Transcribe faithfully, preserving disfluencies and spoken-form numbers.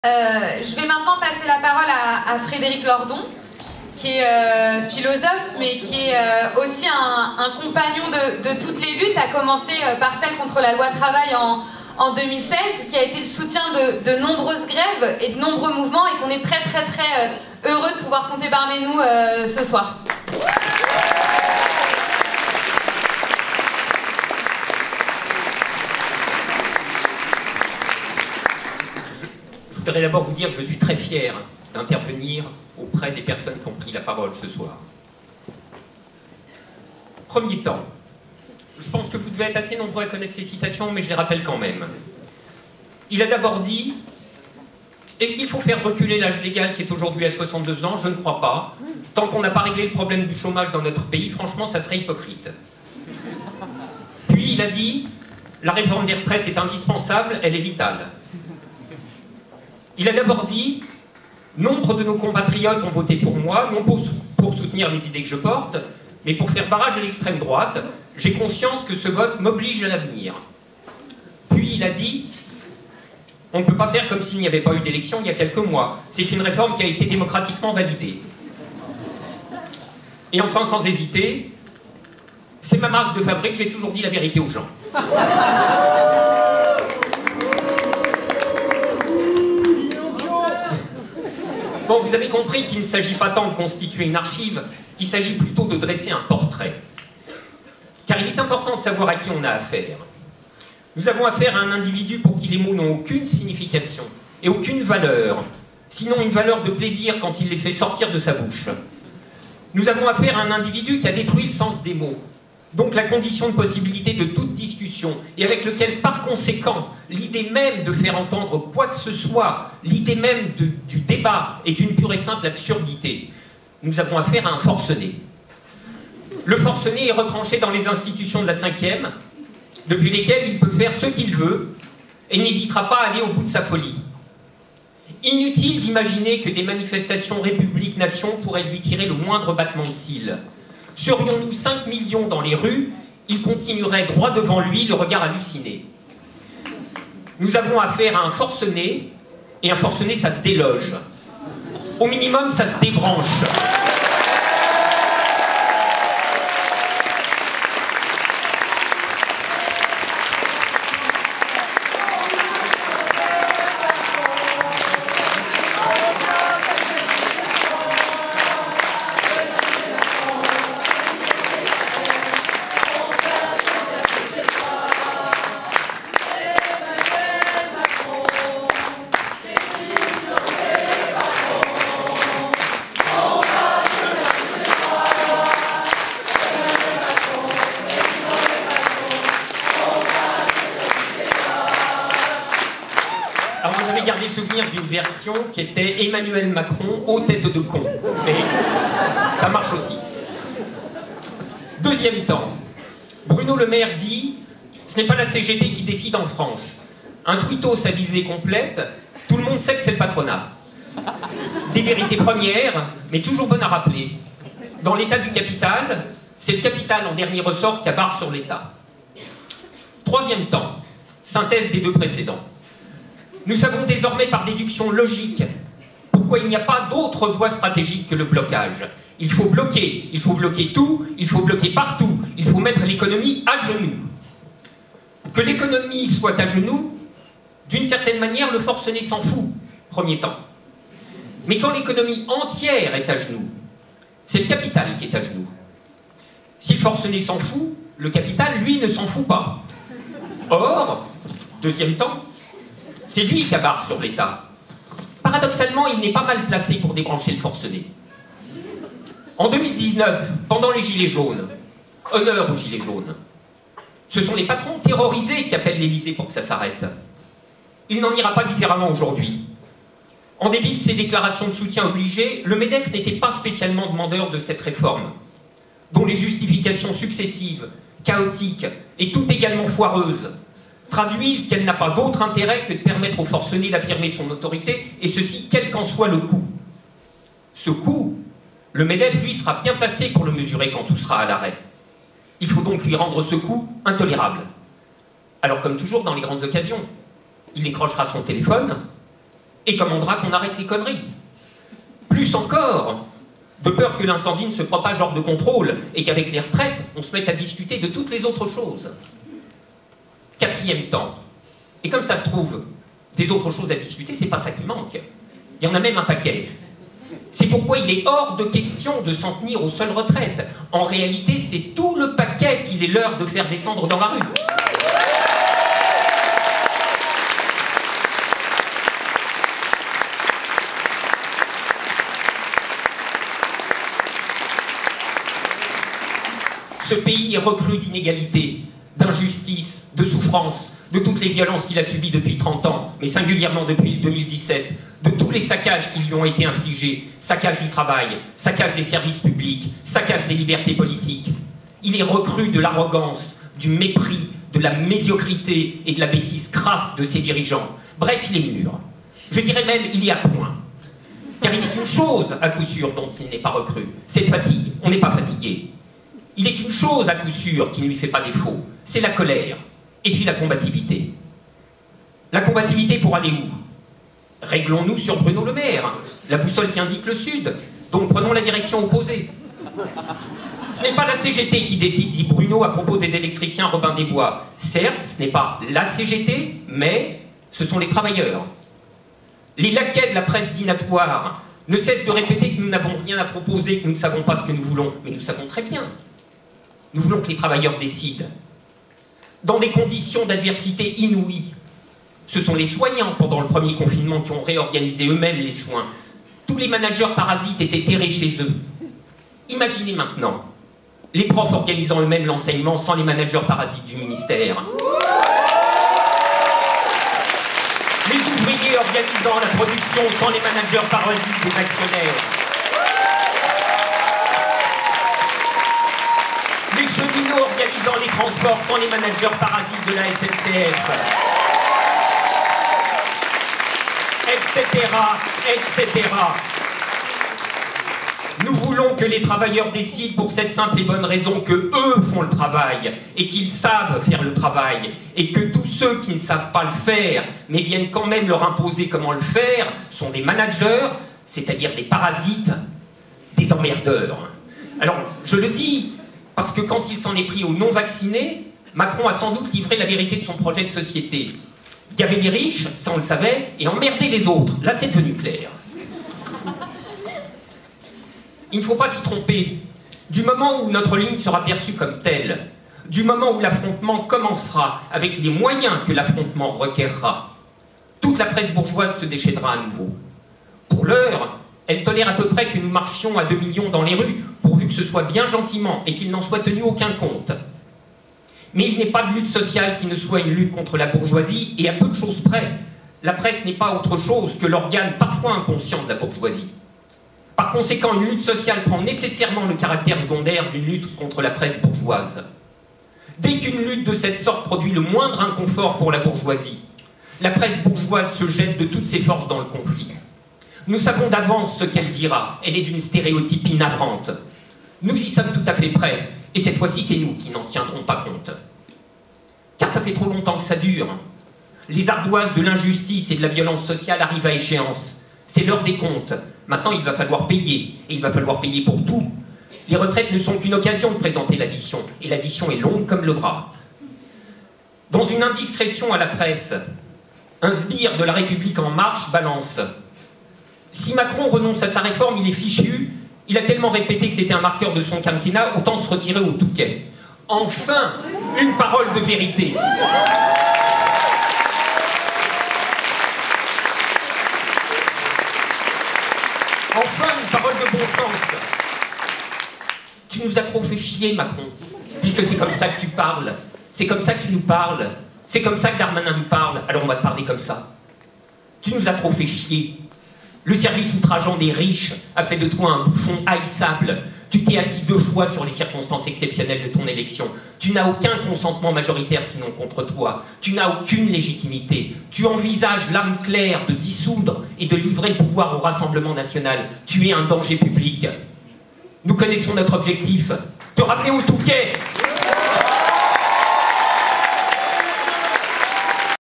Euh, je vais maintenant passer la parole à, à Frédéric Lordon, qui est euh, philosophe, mais qui est euh, aussi un, un compagnon de, de toutes les luttes, à commencer euh, par celle contre la loi travail en, en deux mille seize, qui a été le soutien de, de nombreuses grèves et de nombreux mouvements, et qu'on est très très très euh, heureux de pouvoir compter parmi nous euh, ce soir. Je voudrais d'abord vous dire que je suis très fier d'intervenir auprès des personnes qui ont pris la parole ce soir. Premier temps, je pense que vous devez être assez nombreux à connaître ces citations, mais je les rappelle quand même. Il a d'abord dit « Est-ce qu'il faut faire reculer l'âge légal qui est aujourd'hui à soixante-deux ans? Je ne crois pas. Tant qu'on n'a pas réglé le problème du chômage dans notre pays, franchement, ça serait hypocrite. » Puis il a dit « La réforme des retraites est indispensable, elle est vitale. » Il a d'abord dit « Nombre de nos compatriotes ont voté pour moi, non pour, pour soutenir les idées que je porte, mais pour faire barrage à l'extrême droite. J'ai conscience que ce vote m'oblige à l'avenir. » Puis il a dit « On ne peut pas faire comme s'il n'y avait pas eu d'élection il y a quelques mois. C'est une réforme qui a été démocratiquement validée. » Et enfin, sans hésiter, « C'est ma marque de fabrique, j'ai toujours dit la vérité aux gens. » Bon, vous avez compris qu'il ne s'agit pas tant de constituer une archive, il s'agit plutôt de dresser un portrait. Car il est important de savoir à qui on a affaire. Nous avons affaire à un individu pour qui les mots n'ont aucune signification et aucune valeur, sinon une valeur de plaisir quand il les fait sortir de sa bouche. Nous avons affaire à un individu qui a détruit le sens des mots, donc la condition de possibilité de toute discussion, et avec lequel, par conséquent, l'idée même de faire entendre quoi que ce soit, l'idée même de, du débat, est une pure et simple absurdité. Nous avons affaire à un forcené. Le forcené est retranché dans les institutions de la cinquième, depuis lesquelles il peut faire ce qu'il veut, et n'hésitera pas à aller au bout de sa folie. Inutile d'imaginer que des manifestations République-Nation pourraient lui tirer le moindre battement de cils. Serions-nous cinq millions dans les rues, il continuerait droit devant lui, le regard halluciné. Nous avons affaire à un forcené, et un forcené, ça se déloge. Au minimum, ça se débranche. D'une version qui était Emmanuel Macron aux têtes de con. Mais ça marche aussi. Deuxième temps, Bruno Le Maire dit « Ce n'est pas la C G T qui décide en France. Un tweetos à visée complète, tout le monde sait que c'est le patronat. » Des vérités premières, mais toujours bonnes à rappeler. Dans l'état du capital, c'est le capital en dernier ressort qui abarre sur l'État. Troisième temps, synthèse des deux précédents. Nous savons désormais par déduction logique pourquoi il n'y a pas d'autre voie stratégique que le blocage. Il faut bloquer, il faut bloquer tout, il faut bloquer partout, il faut mettre l'économie à genoux. Que l'économie soit à genoux, d'une certaine manière, le forcené s'en fout, premier temps. Mais quand l'économie entière est à genoux, c'est le capital qui est à genoux. Si le forcené s'en fout, le capital, lui, ne s'en fout pas. Or, deuxième temps, c'est lui qui abarre sur l'État. Paradoxalement, il n'est pas mal placé pour débrancher le forcené. En deux mille dix-neuf, pendant les Gilets jaunes, honneur aux Gilets jaunes, ce sont les patrons terrorisés qui appellent l'Élysée pour que ça s'arrête. Il n'en ira pas différemment aujourd'hui. En dépit de ses déclarations de soutien obligées, le MEDEF n'était pas spécialement demandeur de cette réforme, dont les justifications successives, chaotiques et toutes également foireuses, traduisent qu'elle n'a pas d'autre intérêt que de permettre au forcené d'affirmer son autorité, et ceci quel qu'en soit le coût. Ce coût, le MEDEF, lui, sera bien placé pour le mesurer quand tout sera à l'arrêt. Il faut donc lui rendre ce coût intolérable. Alors, comme toujours dans les grandes occasions, il décrochera son téléphone, et commandera qu'on arrête les conneries. Plus encore, de peur que l'incendie ne se propage hors de contrôle et qu'avec les retraites, on se mette à discuter de toutes les autres choses. Quatrième temps, et comme ça se trouve, des autres choses à discuter, c'est pas ça qui manque. Il y en a même un paquet. C'est pourquoi il est hors de question de s'en tenir aux seules retraites. En réalité, c'est tout le paquet qu'il est l'heure de faire descendre dans la rue. Ce pays est recru d'inégalités, d'injustices, de souffrances, de toutes les violences qu'il a subies depuis trente ans, mais singulièrement depuis deux mille dix-sept, de tous les saccages qui lui ont été infligés, saccage du travail, saccage des services publics, saccage des libertés politiques. Il est recru de l'arrogance, du mépris, de la médiocrité et de la bêtise crasse de ses dirigeants. Bref, il est mûr. Je dirais même, il y a point. Car il est une chose, à coup sûr, dont il n'est pas recru. C'est fatigue. On n'est pas fatigué. Il est une chose, à coup sûr, qui ne lui fait pas défaut. C'est la colère. Et puis la combativité. La combativité pour aller où? Réglons-nous sur Bruno Le Maire, la boussole qui indique le sud. Donc prenons la direction opposée. Ce n'est pas la C G T qui décide, dit Bruno à propos des électriciens Robin des Bois. Certes, ce n'est pas la C G T, mais ce sont les travailleurs. Les laquais de la presse dinatoire ne cessent de répéter que nous n'avons rien à proposer, que nous ne savons pas ce que nous voulons. Mais nous savons très bien. Nous voulons que les travailleurs décident. Dans des conditions d'adversité inouïes. Ce sont les soignants, pendant le premier confinement, qui ont réorganisé eux-mêmes les soins. Tous les managers parasites étaient terrés chez eux. Imaginez maintenant les profs organisant eux-mêmes l'enseignement sans les managers parasites du ministère. Les ouvriers organisant la production sans les managers parasites des actionnaires. Les cheminots organisant les transports sans les managers parasites de la S N C F. Etc, et cetera. Nous voulons que les travailleurs décident pour cette simple et bonne raison que eux font le travail et qu'ils savent faire le travail et que tous ceux qui ne savent pas le faire mais viennent quand même leur imposer comment le faire sont des managers, c'est-à-dire des parasites, des emmerdeurs. Alors, je le dis parce que quand il s'en est pris aux non-vaccinés, Macron a sans doute livré la vérité de son projet de société. Il y avait les riches, ça on le savait, et emmerder les autres. Là, c'est devenu clair. Il ne faut pas s'y tromper. Du moment où notre ligne sera perçue comme telle, du moment où l'affrontement commencera avec les moyens que l'affrontement requerra, toute la presse bourgeoise se déchaînera à nouveau. Pour l'heure, elle tolère à peu près que nous marchions à deux millions dans les rues, pourvu que ce soit bien gentiment et qu'il n'en soit tenu aucun compte. Mais il n'est pas de lutte sociale qui ne soit une lutte contre la bourgeoisie, et à peu de choses près. La presse n'est pas autre chose que l'organe parfois inconscient de la bourgeoisie. Par conséquent, une lutte sociale prend nécessairement le caractère secondaire d'une lutte contre la presse bourgeoise. Dès qu'une lutte de cette sorte produit le moindre inconfort pour la bourgeoisie, la presse bourgeoise se jette de toutes ses forces dans le conflit. Nous savons d'avance ce qu'elle dira, elle est d'une stéréotypie navrante. Nous y sommes tout à fait prêts. Et cette fois-ci, c'est nous qui n'en tiendrons pas compte. Car ça fait trop longtemps que ça dure. Les ardoises de l'injustice et de la violence sociale arrivent à échéance. C'est l'heure des comptes. Maintenant, il va falloir payer. Et il va falloir payer pour tout. Les retraites ne sont qu'une occasion de présenter l'addition. Et l'addition est longue comme le bras. Dans une indiscrétion à la presse, un sbire de la République en marche balance. Si Macron renonce à sa réforme, il est fichu. Il a tellement répété que c'était un marqueur de son quinquennat, autant se retirer au Touquet. Enfin, une parole de vérité. Enfin, une parole de bon sens. Tu nous as trop fait chier, Macron, puisque c'est comme ça que tu parles. C'est comme ça que tu nous parles. C'est comme ça que Darmanin nous parle. Alors on va te parler comme ça. Tu nous as trop fait chier. Le service outrageant des riches a fait de toi un bouffon haïssable. Tu t'es assis deux fois sur les circonstances exceptionnelles de ton élection. Tu n'as aucun consentement majoritaire sinon contre toi. Tu n'as aucune légitimité. Tu envisages l'arme claire de dissoudre et de livrer le pouvoir au Rassemblement national. Tu es un danger public. Nous connaissons notre objectif. Te ramener au Touquet.